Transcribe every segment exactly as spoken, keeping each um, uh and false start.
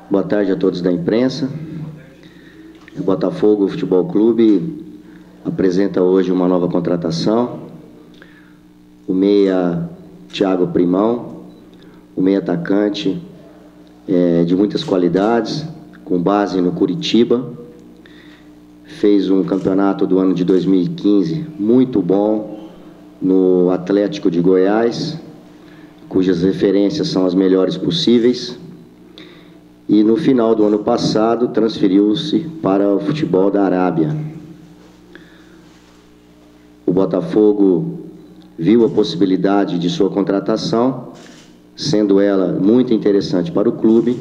Boa tarde a todos da imprensa. O Botafogo Futebol Clube apresenta hoje uma nova contratação. O meia Thiago Primão, o meia atacante é, de muitas qualidades, com base no Curitiba. Fez um campeonato do ano de dois mil e quinze muito bom no Atlético de Goiás, cujas referências são as melhores possíveis. E no final do ano passado transferiu-se para o futebol da Arábia. O Botafogo viu a possibilidade de sua contratação, sendo ela muito interessante para o clube,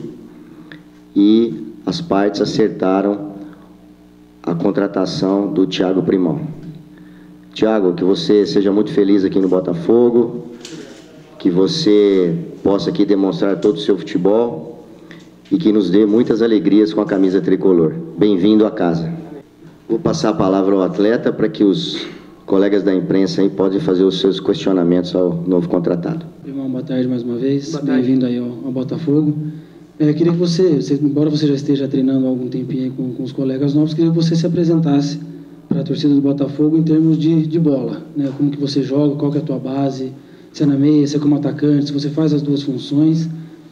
e as partes acertaram a contratação do Thiago Primão. Thiago, que você seja muito feliz aqui no Botafogo, que você possa aqui demonstrar todo o seu futebol e que nos dê muitas alegrias com a camisa tricolor. Bem-vindo à casa. Vou passar a palavra ao atleta para que os colegas da imprensa aí podem fazer os seus questionamentos ao novo contratado. Irmão, boa tarde mais uma vez. Bem-vindo aí ao, ao Botafogo. É, queria que você, você, embora você já esteja treinando há algum tempinho aí com, com os colegas novos, queria que você se apresentasse para a torcida do Botafogo em termos de, de bola, né? Como que você joga, qual que é a tua base, se é na meia, se é como atacante, se você faz as duas funções.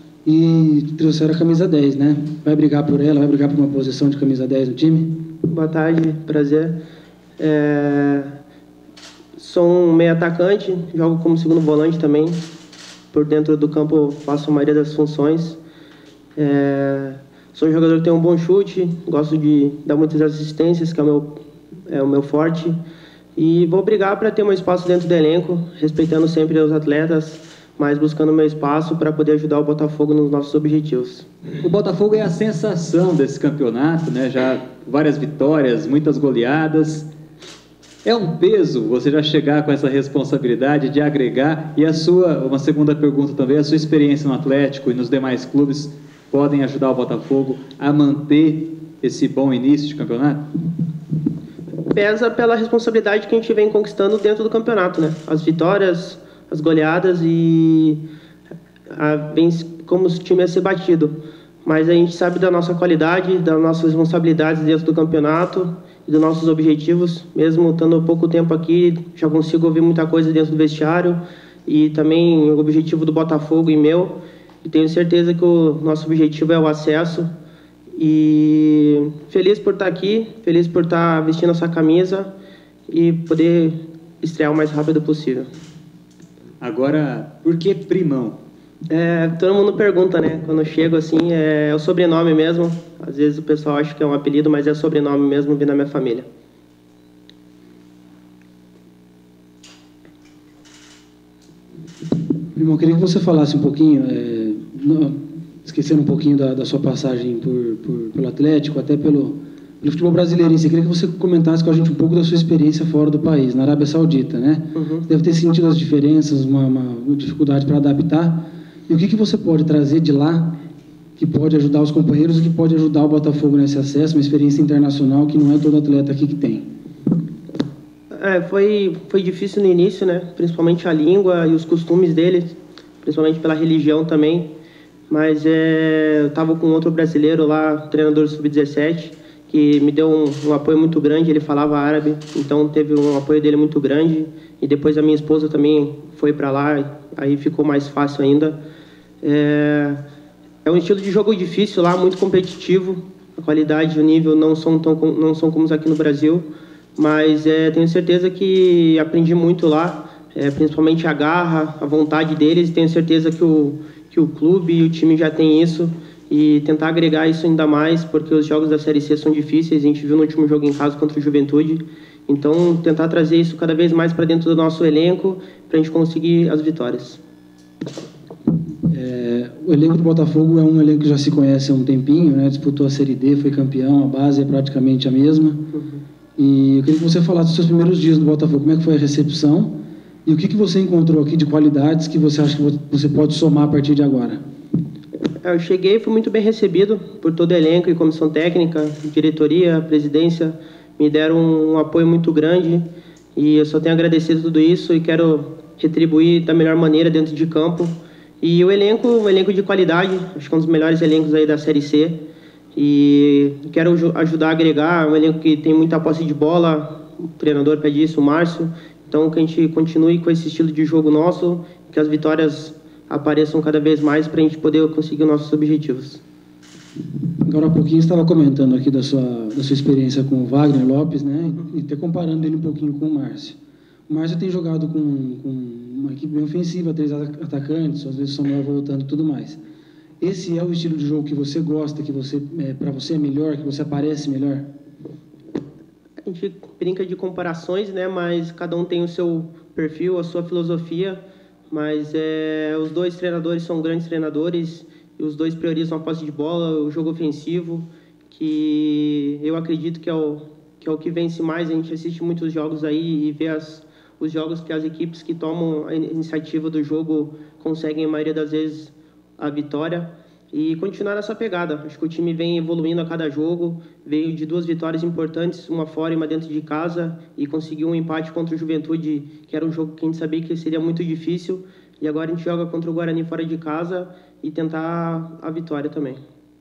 E trouxeram a camisa dez, né? Vai brigar por ela, vai brigar por uma posição de camisa dez no time? Boa tarde, prazer. É... Sou um meio atacante, jogo como segundo volante também. Por dentro do campo faço a maioria das funções. É... Sou um jogador que tem um bom chute, gosto de dar muitas assistências, que é o meu, é o meu forte. E vou brigar para ter um espaço dentro do elenco, respeitando sempre os atletas, mas buscando meu espaço para poder ajudar o Botafogo nos nossos objetivos. O Botafogo é a sensação desse campeonato, né? Já várias vitórias, muitas goleadas. É um peso você já chegar com essa responsabilidade de agregar. E a sua, uma segunda pergunta também, a sua experiência no Atlético e nos demais clubes podem ajudar o Botafogo a manter esse bom início de campeonato? Pesa pela responsabilidade que a gente vem conquistando dentro do campeonato, né? As vitórias, as goleadas e a, bem, como o time ia ser batido. Mas a gente sabe da nossa qualidade, das nossas responsabilidades dentro do campeonato e dos nossos objetivos. Mesmo estando pouco tempo aqui, já consigo ouvir muita coisa dentro do vestiário e também o objetivo do Botafogo e meu. E tenho certeza que o nosso objetivo é o acesso. E feliz por estar aqui, feliz por estar vestindo essa camisa e poder estrear o mais rápido possível. Agora, por que Primão? É, todo mundo pergunta, né? Quando eu chego assim, é o sobrenome mesmo. Às vezes o pessoal acha que é um apelido, mas é sobrenome mesmo, vindo da minha família. Irmão, queria que você falasse um pouquinho, é, não, esquecendo um pouquinho da, da sua passagem por, por, pelo Atlético, até pelo... No futebol brasileiro, eu queria que você comentasse com a gente um pouco da sua experiência fora do país, na Arábia Saudita, né? Uhum. Você deve ter sentido as diferenças, uma, uma dificuldade para adaptar. E o que, que você pode trazer de lá que pode ajudar os companheiros e que pode ajudar o Botafogo nesse acesso, uma experiência internacional que não é todo atleta aqui que tem? É, foi, foi difícil no início, né? Principalmente a língua e os costumes deles, principalmente pela religião também. Mas é, eu estava com outro brasileiro lá, treinador sub dezessete, que me deu um, um apoio muito grande. Ele falava árabe, então teve um apoio dele muito grande. E depois a minha esposa também foi para lá, aí ficou mais fácil ainda. É, é um estilo de jogo difícil lá, muito competitivo. A qualidade e o nível não são, tão, não são como aqui no Brasil, mas é, tenho certeza que aprendi muito lá, é, principalmente a garra, a vontade deles. Tenho certeza que o, que o clube e o time já tem isso, e tentar agregar isso ainda mais, porque os jogos da Série C são difíceis. A gente viu no último jogo em casa contra o Juventude. Então, tentar trazer isso cada vez mais para dentro do nosso elenco, para a gente conseguir as vitórias. É, o elenco do Botafogo é um elenco que já se conhece há um tempinho, né? Disputou a Série D, foi campeão, a base é praticamente a mesma. Uhum. E eu queria que você falasse dos seus primeiros dias no Botafogo, como é que foi a recepção e o que, que você encontrou aqui de qualidades que você acha que você pode somar a partir de agora. Eu cheguei e fui muito bem recebido por todo o elenco e comissão técnica, diretoria, presidência. Me deram um apoio muito grande e eu só tenho agradecido tudo isso e quero retribuir da melhor maneira dentro de campo E o elenco, um elenco de qualidade, acho que é um dos melhores elencos aí da Série C. E quero ajudar a agregar, um elenco que tem muita posse de bola, o treinador pede isso, o Márcio. Então, que a gente continue com esse estilo de jogo nosso, que as vitórias apareçam cada vez mais para a gente poder conseguir os nossos objetivos. Agora há pouquinho você estava comentando aqui da sua, da sua experiência com o Wagner Lopes, né? E até comparando ele um pouquinho com o Márcio. O Márcio tem jogado com, com uma equipe bem ofensiva, três atacantes, às vezes o Samuel voltando e tudo mais. Esse é o estilo de jogo que você gosta, que você, é, para você é melhor, que você aparece melhor? A gente brinca de comparações, né? Mas cada um tem o seu perfil, a sua filosofia. Mas é, os dois treinadores são grandes treinadores e os dois priorizam a posse de bola, o jogo ofensivo, que eu acredito que é o que, é o que vence mais. A gente assiste muitos jogos aí e vê as, os jogos que as equipes que tomam a iniciativa do jogo conseguem, a maioria das vezes, a vitória. E continuar nessa pegada. Acho que o time vem evoluindo a cada jogo, veio de duas vitórias importantes, uma fora e uma dentro de casa, e conseguiu um empate contra o Juventude, que era um jogo que a gente sabia que seria muito difícil, e agora a gente joga contra o Guarani fora de casa e tentar a vitória também.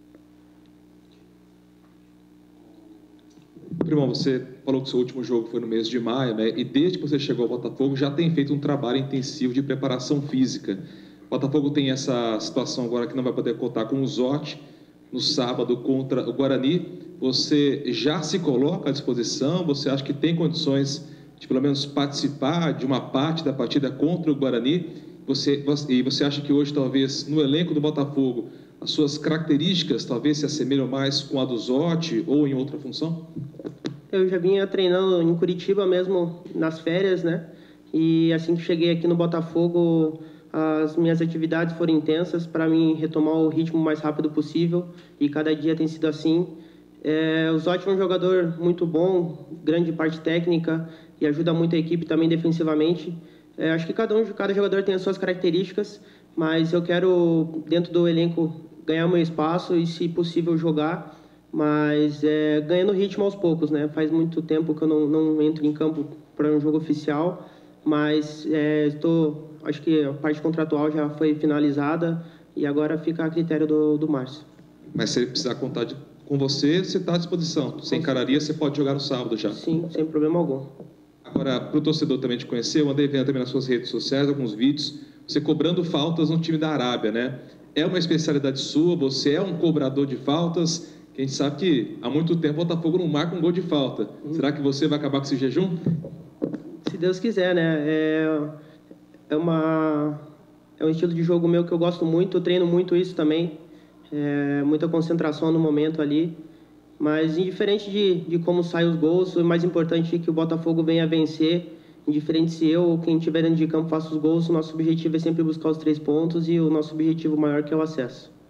Primão, você falou que o seu último jogo foi no mês de maio, né? E desde que você chegou ao Botafogo já tem feito um trabalho intensivo de preparação física. O Botafogo tem essa situação agora que não vai poder contar com o Zotti no sábado contra o Guarani. Você já se coloca à disposição? Você acha que tem condições de pelo menos participar de uma parte da partida contra o Guarani? Você, e você acha que hoje talvez no elenco do Botafogo as suas características talvez se assemelham mais com a do Zotti ou em outra função? Eu já vinha treinando em Curitiba mesmo nas férias, né? E assim que cheguei aqui no Botafogo, as minhas atividades foram intensas para mim retomar o ritmo o mais rápido possível, e cada dia tem sido assim. É, o Zotti é um jogador muito bom, grande parte técnica, e ajuda muito a equipe também defensivamente. É, acho que cada um, cada jogador tem as suas características, mas eu quero, dentro do elenco, ganhar meu espaço e, se possível, jogar, mas é, ganhando ritmo aos poucos, né? Faz muito tempo que eu não, não entro em campo para um jogo oficial, mas é, estou... Acho que a parte contratual já foi finalizada e agora fica a critério do, do Márcio. Mas se ele precisar contar de, com você, você está à disposição. Você encararia, você pode jogar no sábado já. Sim, sem problema algum. Agora, para o torcedor também te conhecer, eu andei vendo também nas suas redes sociais alguns vídeos, você cobrando faltas no time da Arábia, né? É uma especialidade sua, você é um cobrador de faltas, que a gente sabe que há muito tempo o Botafogo não marca um gol de falta. Hum. Será que você vai acabar com esse jejum? Se Deus quiser, né? É... É, uma, é um estilo de jogo meu que eu gosto muito, eu treino muito isso também, é, muita concentração no momento ali, mas indiferente de, de como saem os gols, o mais importante é que o Botafogo venha a vencer, indiferente se eu ou quem estiver dentro de campo faça os gols, o nosso objetivo é sempre buscar os três pontos e o nosso objetivo maior que é o acesso.